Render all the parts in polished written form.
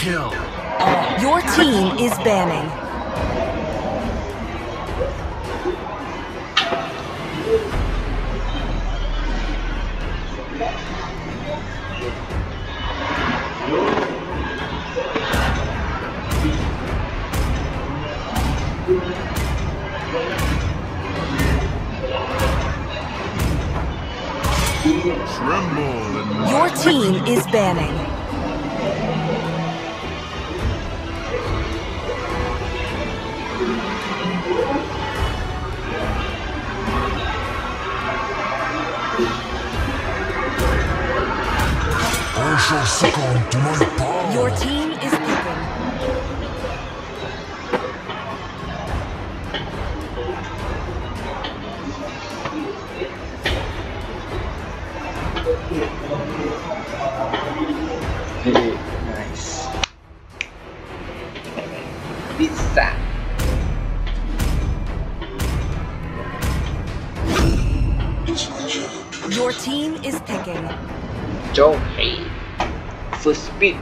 kill. Your team is banning. Tremble and Your team is banning. I shall succumb to my power. Your team is picking. Hey, nice. Pizza. Your team is picking. Joe, hey. First pick.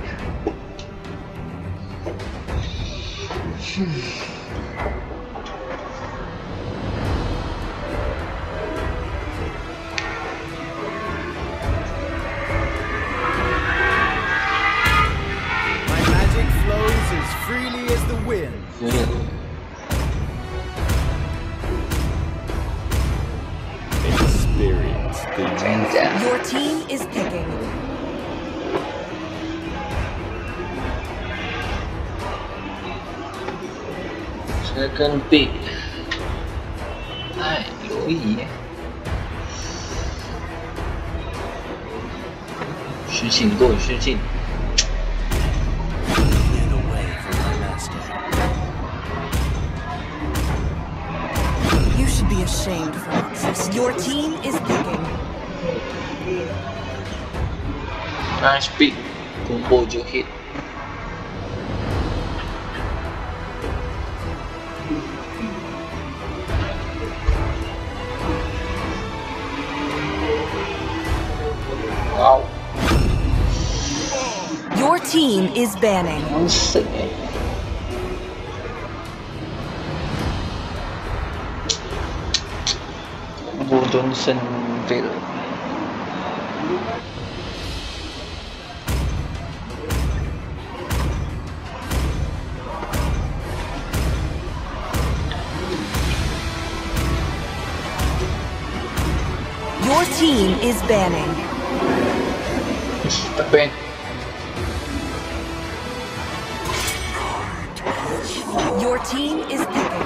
My magic flows as freely as the wind. Experience the youth. Your team is picking. Second pick. Hai, Louis. 失信，给我失信。 Clear the way for my master. You should be ashamed for existing. Your team is picking. Nice pick. Combo je hit. Wow. Your team is banning. Nonsense. Bo Johnsonville. Your team is banning. Tapi Your team is picking.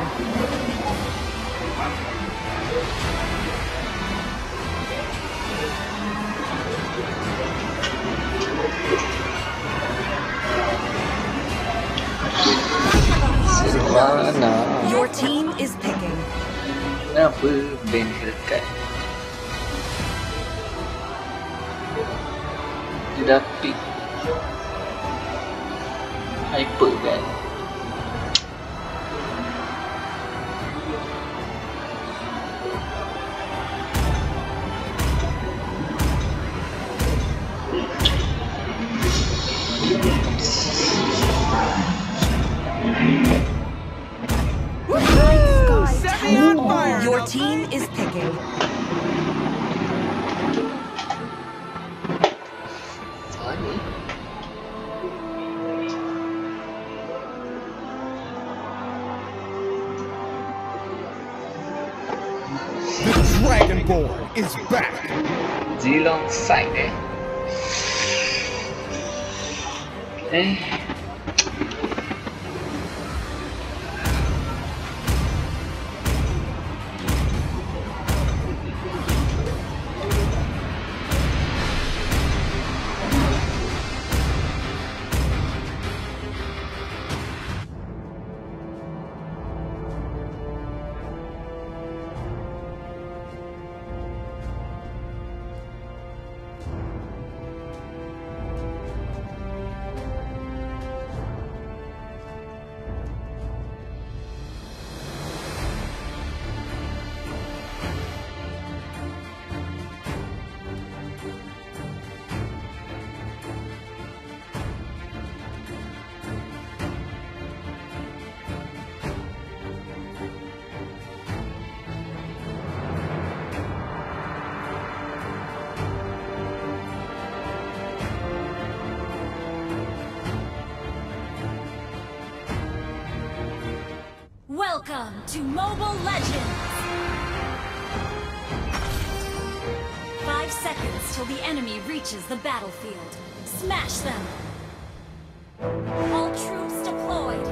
mana? Your team is picking. Kenapa band dekat? Dia dah pick Hyper kan? Set me on fire! Your team is picking. Funny. The Dragonborn is back! Zilong side Welcome to Mobile Legends! 5 seconds till the enemy reaches the battlefield. Smash them! All troops deployed!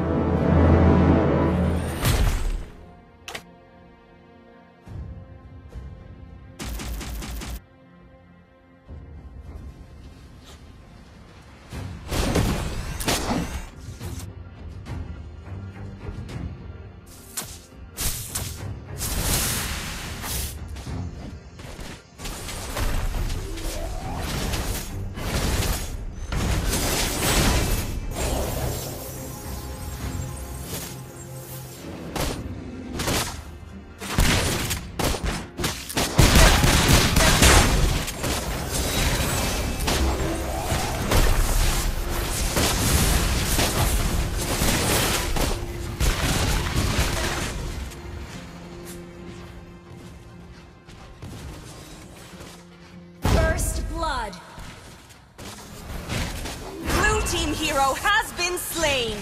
Blue team hero has been slain.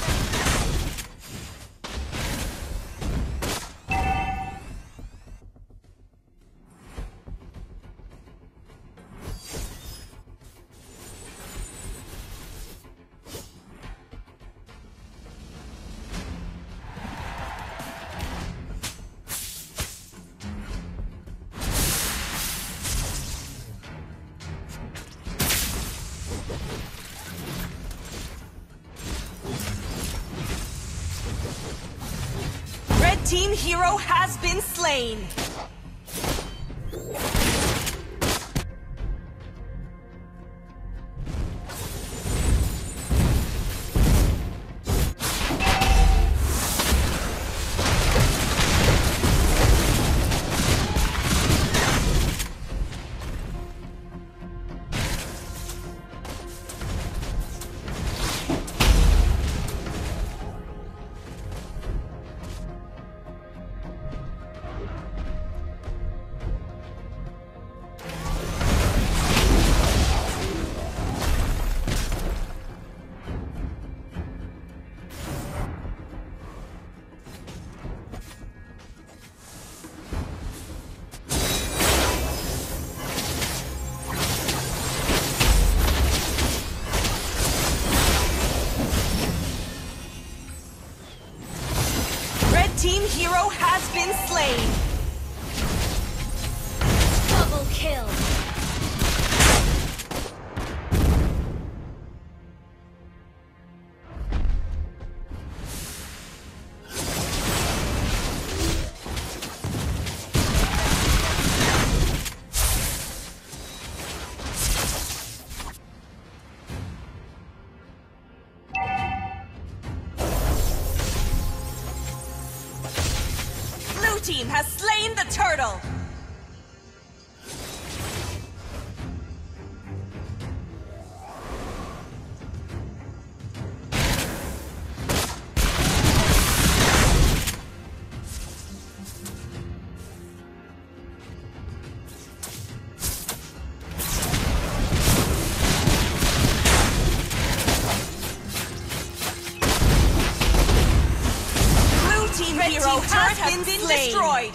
Team hero has been slain. Team hero has been slain. Double kill. Team has slain the turtle. Blue team hero has been destroyed.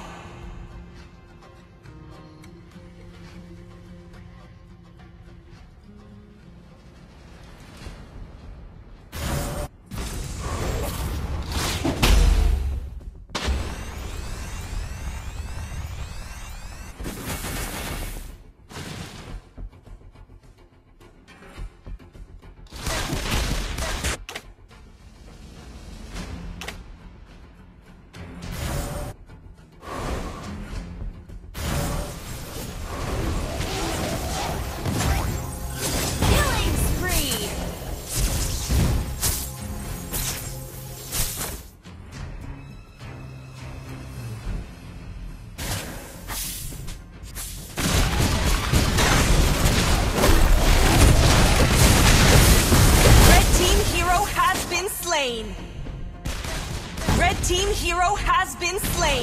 Red team hero has been slain.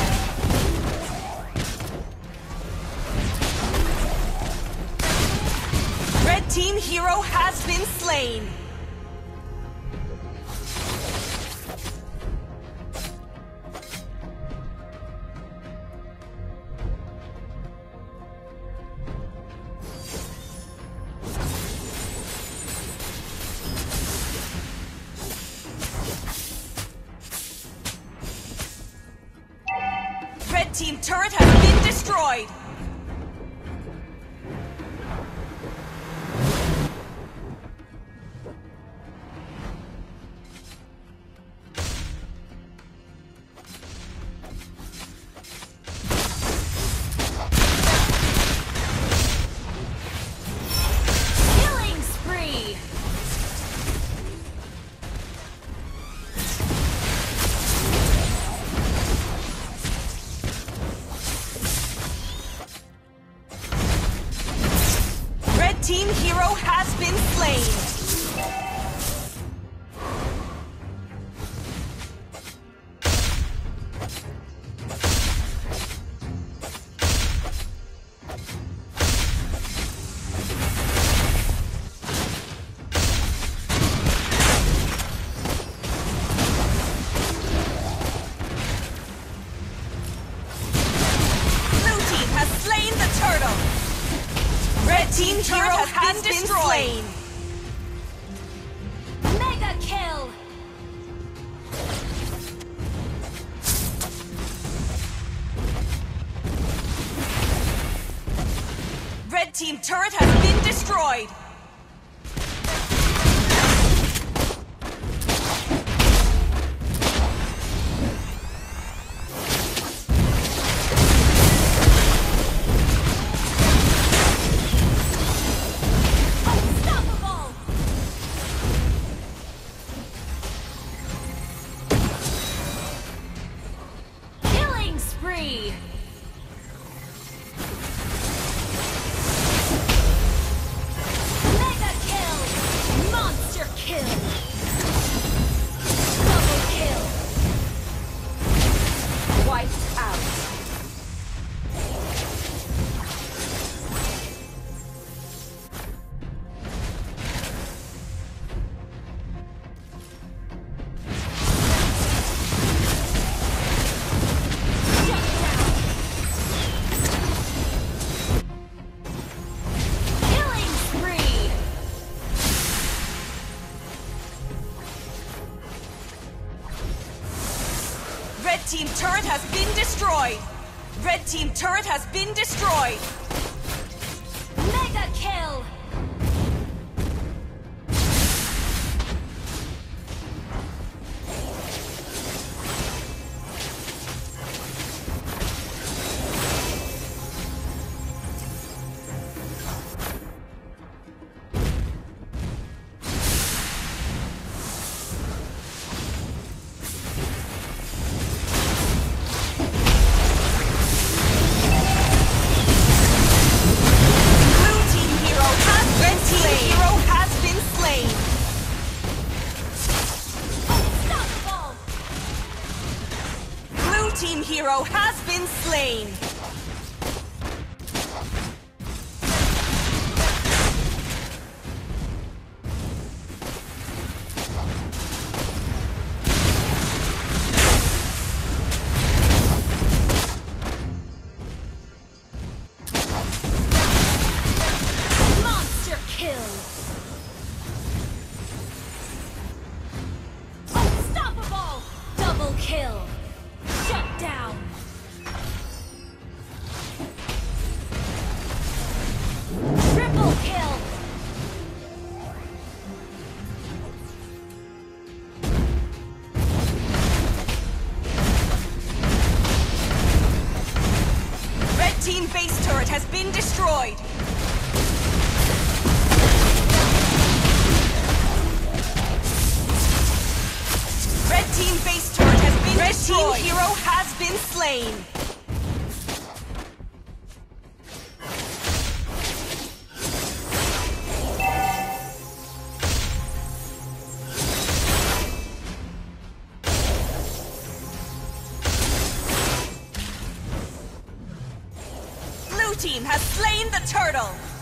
Red team hero has been slain. team turret has been destroyed! Killing spree! Red team hero has been slain! Blue team has slain the turtle! Red team hero has been slain! Mega kill! Red team turret has been destroyed! Unstoppable! Killing spree! Mega kill! Monster kill! Double kill! Wiped out. Shut down! Killing spree! Red team turret has been destroyed! Red team turret has been destroyed! Mega kill! Blue team hero has been slain! Hero has been slain! Unstoppable! Blue team hero has been slain! Monster kill! Unstoppable! Double kill! Shut down! Triple kill! Red team base turret has been destroyed! Red team base turret has been destroyed! Red team hero has been slain! Blue team has slain the turtle!